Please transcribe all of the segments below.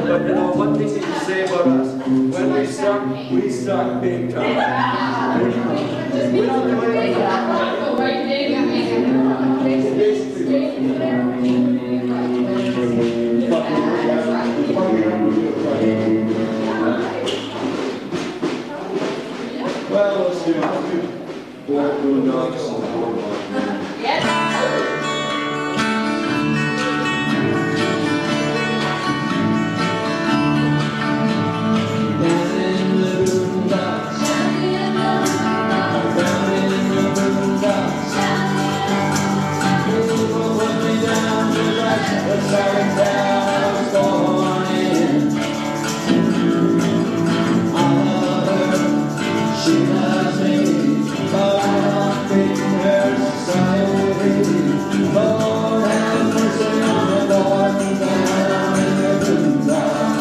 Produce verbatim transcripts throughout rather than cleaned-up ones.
But you know, one thing you can say about us, when we suck, we suck big time. We don't do anything. Well, let's do Boardwalk and Boardwalk. Yes. Down in the boondocks, down in the boondocks, people put me down to that, the southern town I was born in. I love her, she loves me, but I don't fit in her society. Lord have mercy on the boy down in the boondocks.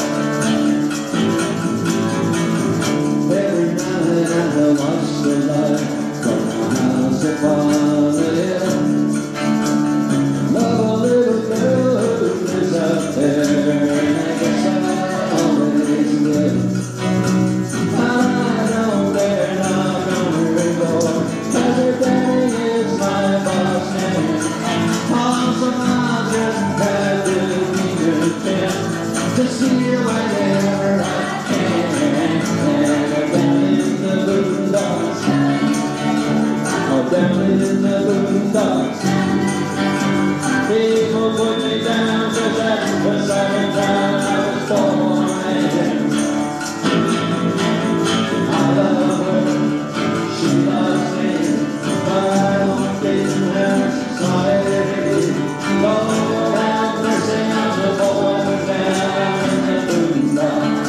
Every night I watch the light from my house upon the hill. Love a little girl who lives up there, and I guess I always will. I don't dare knock on her door, 'cause her daddy is my boss man. Also, I just have to be content to see her whenever I can. Down in the boondocks, people put me down to that the second time I was born in. I love her, she loves me, but I don't fit in her society. Lord have mercy on the boy down in the boondocks.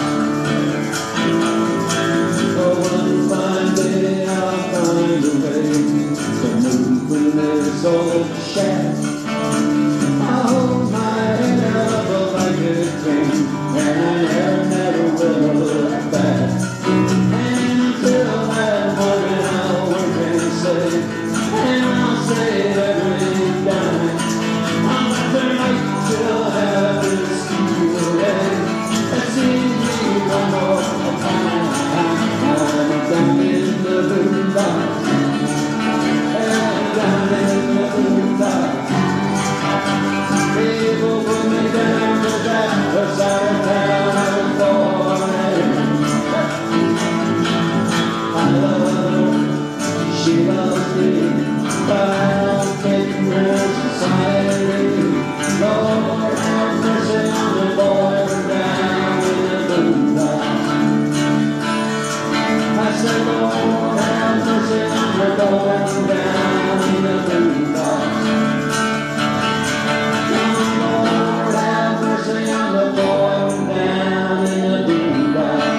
For one fine day I'll find a way to move from this old shack. I'll hold my head up like a king, and I never, never will look back. And until that morning I'll work and save, and I'll save every dime. I'll never wait till heaven's evil day and see me one more time. I'm down in the boondocks, down in the boondocks. People put me down to that the side of town I was born in. I love her, she loves me, but I don't fit in her society. Lord have mercy on the boy down in the boondocks. I said, Lord have mercy on the boy down in the boondocks. Lord have mercy on the boy down in the boondocks.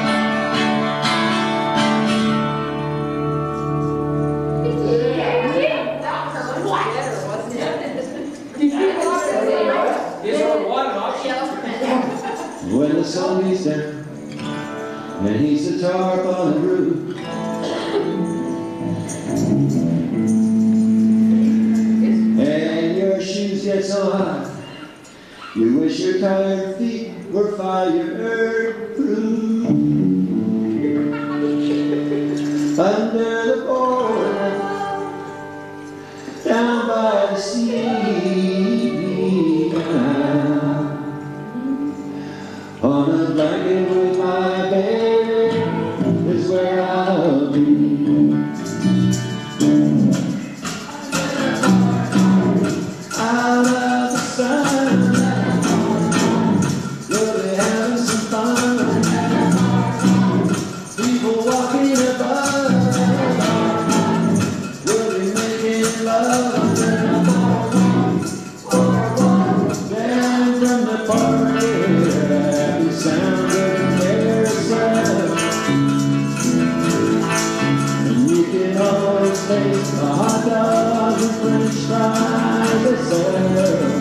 When the sun is down and he's the tarp on the roof, and your shoes get so hot, you wish your tired feet were fireproof. Under the boardwalk, down by the sea, on a blanket with my baby is where I'll be. Out of the sun, we'll be having some fun. People walking above, we'll be making love. Down from the party, happy sound of the carousel. And you can always taste the hot dogs and french fries they sell.